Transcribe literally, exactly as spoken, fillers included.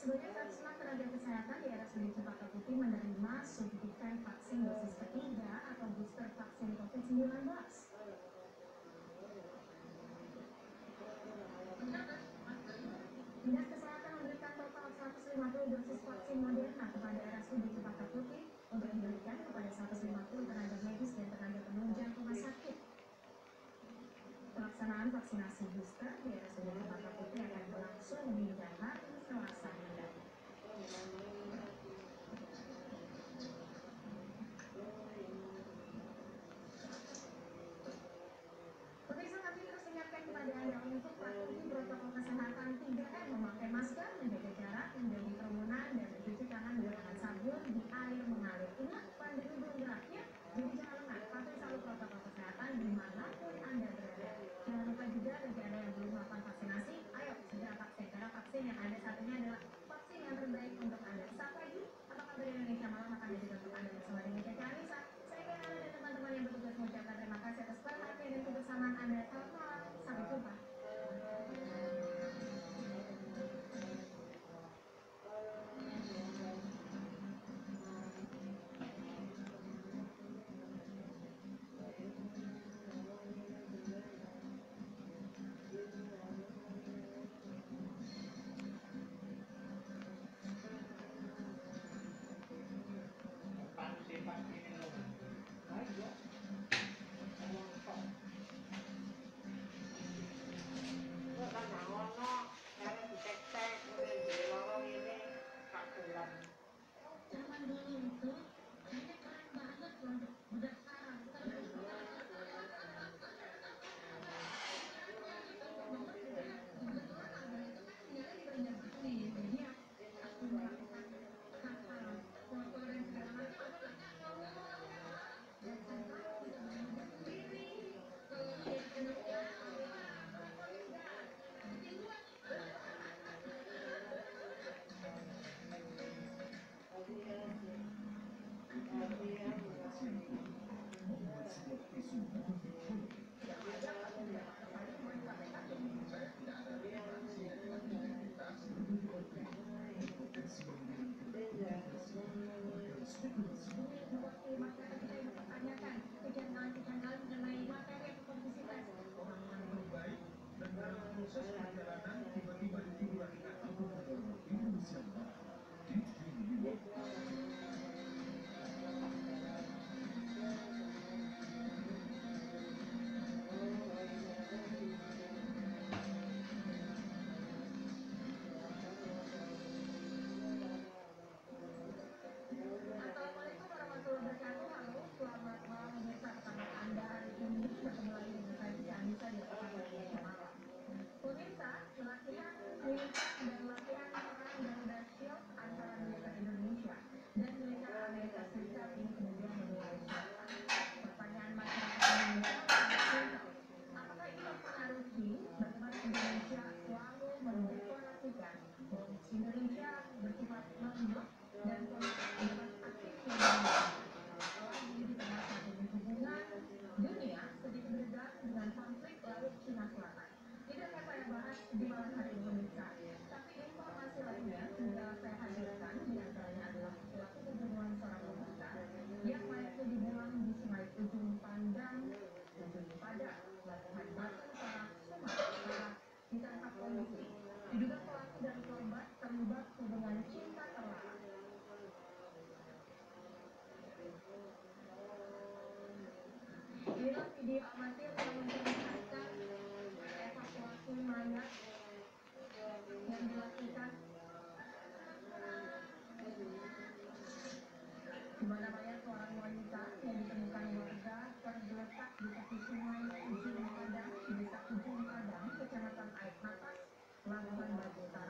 Sebanyak seratus enam tenaga kesehatan di R S U D Cempaka Putih menerima suntikan vaksin dosis ketiga atau booster vaksin covid sembilan belas. Dinas Kesehatan memberikan total seratus lima puluh dosis vaksin Moderna kepada R S U D Cempaka Putih untuk diberikan kepada seratus lima puluh tenaga medis dan tenaga penunjang rumah sakit. Pelaksanaan vaksinasi booster di R S U D Cempaka Putih akan berlangsung hingga hari Selasa mendatang. Pemirsa, kami terus ingatkan kepada Anda untuk patuhi protokol kesehatan tiga M, memakai masker, menjaga jarak, menjauhi kerumunan, dan mencuci tangan menggunakan sabun di air mengalir. Ingat, pandemi belum berakhir, jadi jangan lengah. Patuhi selalu protokol kesehatan dimanapun Anda berada. Jangan lupa juga bagi Anda yang belum melakukan vaksinasi, ayo segera vaksin, karena vaksin yang ada saat ini adalah vaksin yang terbaik untuk Anda. Saat pagi, apa kabar Indonesia Malam akan jadi untuk Anda bersama dengan Caca Anissa. Saya Kena dan teman-teman yang bertugas mengucapkan terima kasih atas perhatian dan kebersamaan Anda. Selamat malam, sampai jumpa. Zaman dulu itu kayaknya keren banget loh. Udah sekarang proses perjalanan tiba-tiba ditimbulkan apapun Indonesia di New York. Assalamualaikum warahmatullahi wabarakatuh. Halo, selamat malam pemirsa. Bersama Anda hari ini bertemu lagi dengan saya Caca Anissa di Lapangan Indonesia Malam. Pemirsa, latihan militer dan latihan perang Garuda Shield antara militer Indonesia dan militer Amerika Serikat ini kemudian menuai sorotan. Pertanyaan masyarakat Indonesia sangat simpel. Apakah ini mempengaruhi bagaimana Indonesia selalu mendeklarasikan politik Indonesia bersifat lembut dan politik bebas aktif yang dimiliki? Apalagi di tengah saat ini hubungan dunia sedikit bergerak dengan konflik Laut Cina Selatan. Itu yang akan saya bahas di malam hari ini pemirsa. Tapi informasi lainnya sudah saya hadirkan, diantaranya adalah pelaku pembunuhan seorang wanita yang mayatnya dibuang di Sungai Ujung Pandang, Ujung Padang, Labuhan Batu, Sumatera, ditangkap polisi. Diduga pelaku dan korban terlibat hubungan cinta terlarang. Inilah video amatir yang memperlihatkan evakuasi mayat yang dilakukan, di mana mayat seorang wanita yang ditemukan warga tergeletak di tepi sungai Ujung Padang, desa Ujung Padang, kecamatan Air Napas, Labuhan Batu.